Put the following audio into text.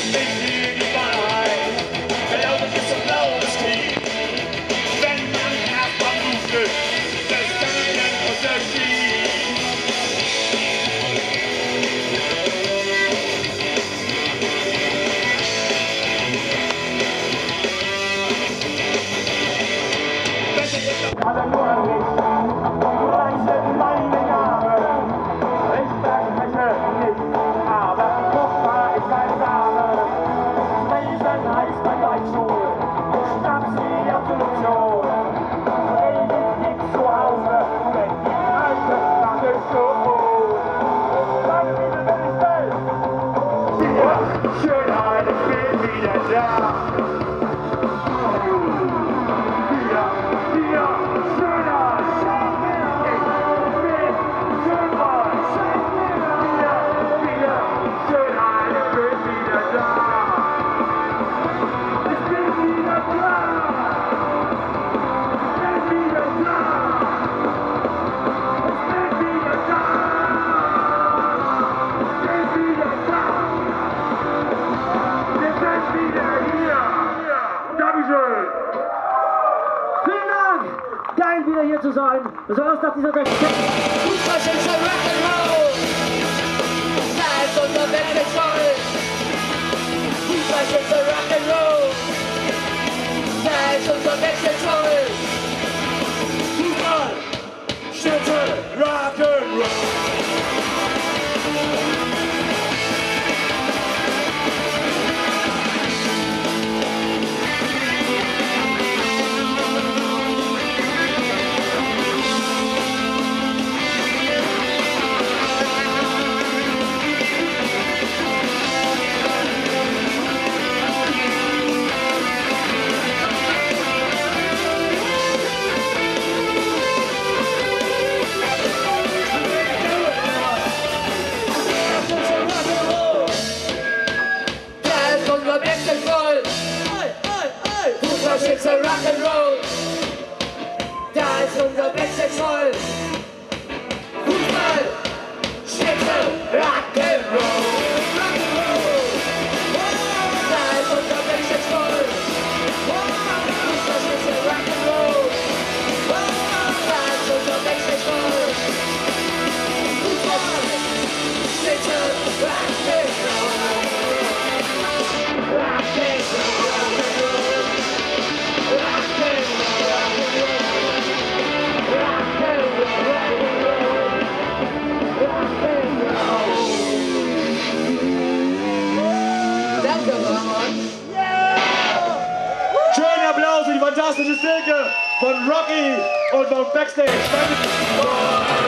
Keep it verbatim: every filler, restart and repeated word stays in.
Schönheit, ich bin wieder da. Wieder, wieder, Schönheit. Ich bin Schönheit. Wieder, wieder, Schönheit, ich bin wieder da. Ich bin wieder da. Ich bin wieder da. Ich bin wieder da. Ich bin wieder da. Vielen Dank! Geil, wieder hier zu sein. Besonders nach dieser Sechs. Fußball ist ein Rock'n'Roll. Da ist unser Welt voll. Fußball ist ein Rock'n'Roll. Da ist unser Welt voll. Fußball, Schütze, Rock'n'Roll. It's a Rock'n'Roll. Da ist unser Wechsel voll. Fußball, Schnitzel, Rock'n'Roll. Da ist unser Wechsel voll. Fußball, Schnitzel, Rock'n'Roll. Da ist unser Wechsel voll. Fußball, Schnitzel, Rock'n'Roll. Schönen Applaus für die fantastische Silke von Rocky und vom Backstage. Danke.